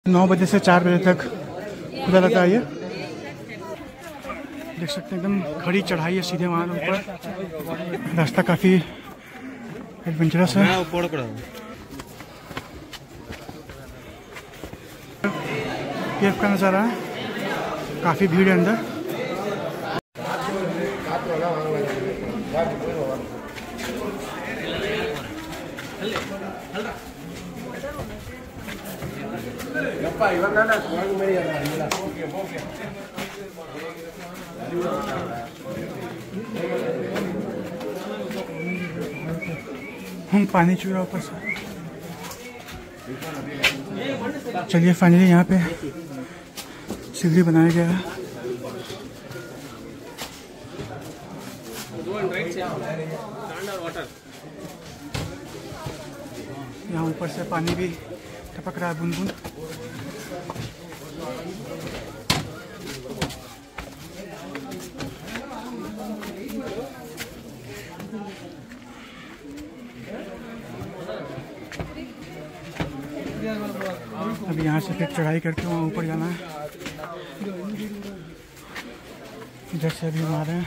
9 बजे से 4 बजे तक खुला रहता है। ये देख सकते हैं एकदम खड़ी चढ़ाई है सीधे वहाँ ऊपर। रास्ता काफ़ी एडवेंचरस है। केव का नज़ारा है, काफ़ी भीड़ है अंदर। हम पानी चूरा ऊपर से। चलिए फाइनली यहाँ पे सीढ़ी बनाया गया है। यहाँ ऊपर से पानी भी टपक रहा है बूंद बूंद। अभी यहाँ से फिर चढ़ाई करके वहाँ ऊपर जाना है। इधर से अभी हम आ रहे हैं।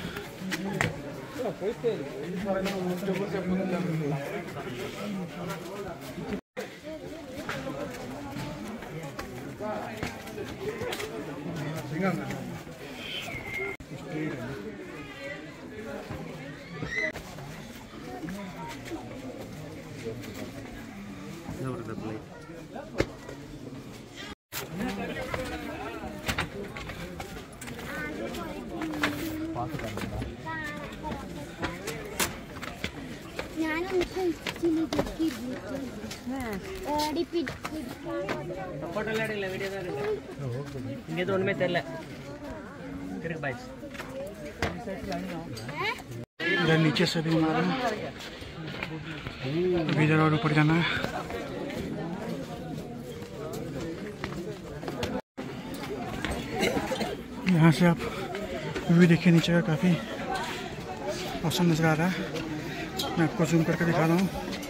इधर नीचे से भी हमारा अभी इधर और ऊपर जाना है। यहाँ से आप व्यू देखिए नीचे का, काफ़ी औसम नज़र आ रहा है। मैं आपको जूम करके दिखा रहा हूँ।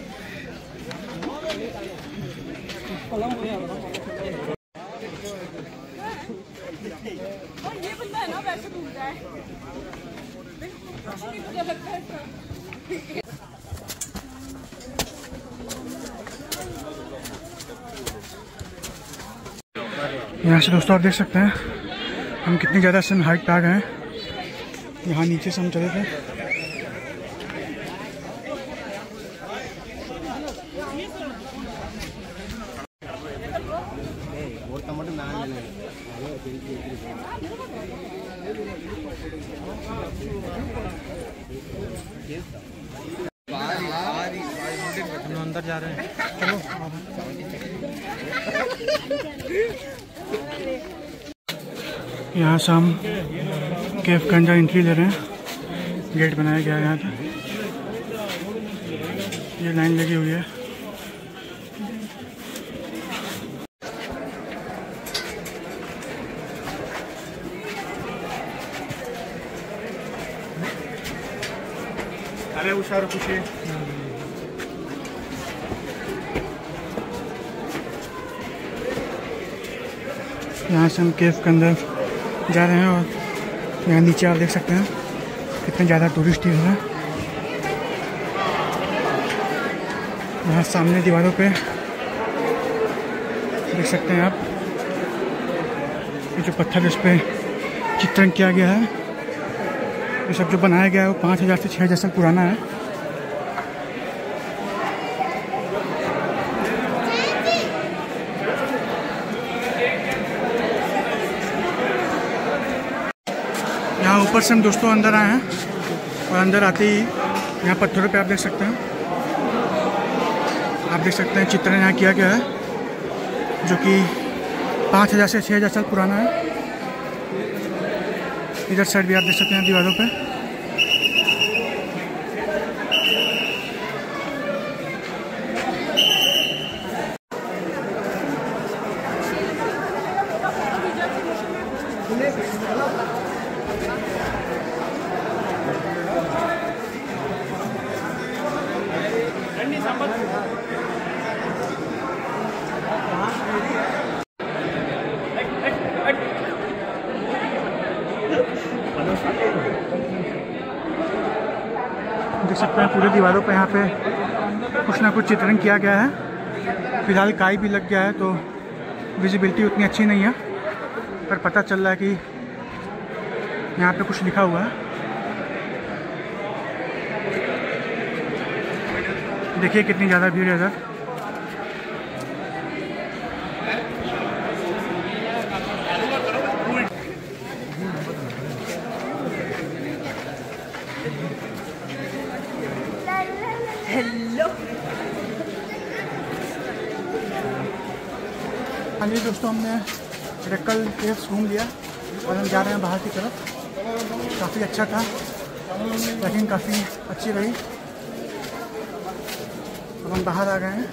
यहाँ से दोस्तों आप देख सकते हैं हम कितनी ज़्यादा सन हाइट पे आ गए हैं। यहाँ नीचे से हम चले थे। हम अंदर जा रहे हैं। चलो यहाँ से हम केव के अंदर एंट्री ले रहे हैं। गेट बनाया गया है यहाँ पे। ये लाइन लगी हुई है। अरे उशारो पूछिए। यहाँ से हम केव के अंदर जा रहे हैं और यहाँ नीचे आप देख सकते हैं कितने ज़्यादा टूरिस्ट हैं। यहाँ सामने दीवारों पे देख सकते हैं आप ये जो पत्थर इस पे चित्रण किया गया है। ये सब जो बनाया गया है वो 5000 से 6000 साल पुराना है। यहाँ ऊपर से हम दोस्तों अंदर आए हैं और अंदर आते ही यहाँ पत्थरों पे आप देख सकते हैं चित्रण यहाँ किया गया है जो कि 5000 से 6000 साल पुराना है। इधर साइड भी आप देख सकते हैं दीवारों पे। देख सकते हैं पूरी दीवारों पे यहाँ पे कुछ ना कुछ चित्रण किया गया है। फिलहाल काई भी लग गया है तो विजिबिलिटी उतनी अच्छी नहीं है, पर पता चल रहा है कि यहाँ पे कुछ लिखा हुआ है। देखिए कितनी ज़्यादा भीड़ है इधर। हेलो हाँ जी दोस्तों, हमने एडेक्कल केव्स घूम लिया और हम जा रहे हैं बाहर की तरफ। काफ़ी अच्छा था, ट्रैकिंग काफ़ी अच्छी रही। अब हम बाहर आ गए हैं।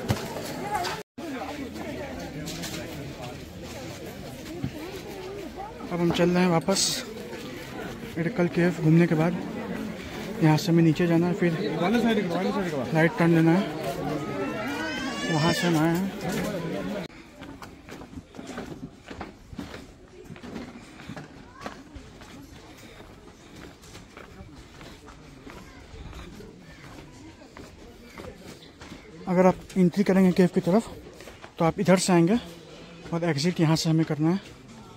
अब हम चल रहे हैं वापस एडेक्कल केव घूमने के बाद। यहाँ से हमें नीचे जाना है, फिर राइट टर्न लेना है, वहाँ से हम आए हैं। अगर आप एंट्री करेंगे केव की तरफ तो आप इधर से आएंगे और एग्जिट यहाँ से हमें करना है।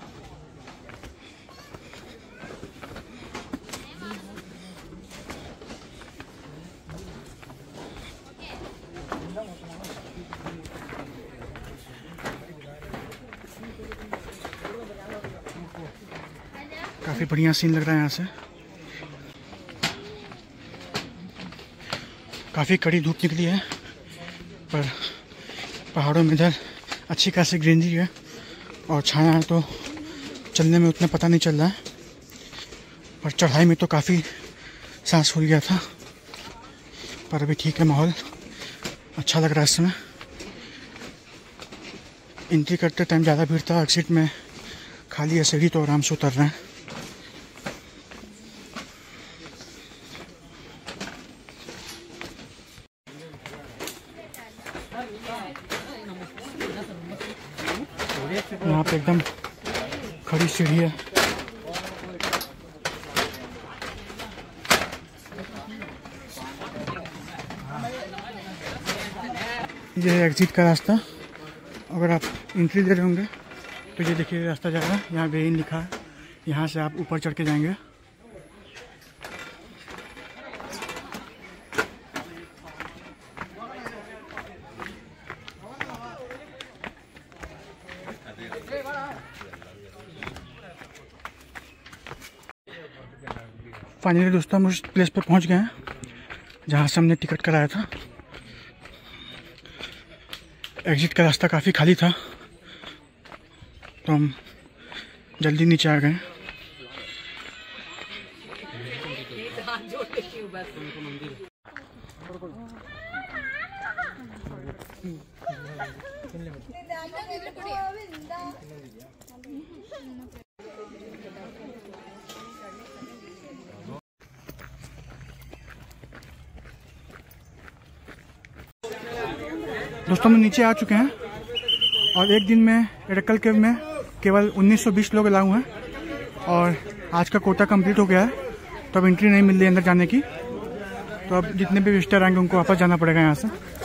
काफ़ी बढ़िया सीन लग रहा है यहाँ से। काफ़ी कड़ी धूप निकली है, पर पहाड़ों में इधर अच्छी खासी ग्रीनरी है और छाया है, तो चलने में उतना पता नहीं चल रहा है। पर चढ़ाई में तो काफ़ी सांस फूल गया था, पर अभी ठीक है, माहौल अच्छा लग रहा है इस समय। एंट्री करते टाइम ज़्यादा भीड़ था, एग्जिट में खाली है सीढ़ी, तो आराम से उतर रहे हैं। यहाँ पे एकदम खड़ी सीढ़ी है। ये है एग्जिट का रास्ता। अगर आप एंट्री दे रहे होंगे तो ये देखिए रास्ता जा रहा है, यहाँ वे इन लिखा है, यहाँ से आप ऊपर चढ़ के जाएंगे। फाइनली दोस्तों हम उस प्लेस पे पहुंच गए हैं जहाँ से हमने टिकट कराया था। एग्जिट का रास्ता काफ़ी खाली था तो हम जल्दी नीचे आ गए। दोस्तों हम नीचे आ चुके हैं और एक दिन में एडेक्कल केव में केवल 1920 लोग अलाउ हैं और आज का कोटा कंप्लीट हो गया है, तो अब एंट्री नहीं मिल रही अंदर जाने की। तो अब जितने भी विजिटर आएंगे उनको वापस जाना पड़ेगा यहाँ से।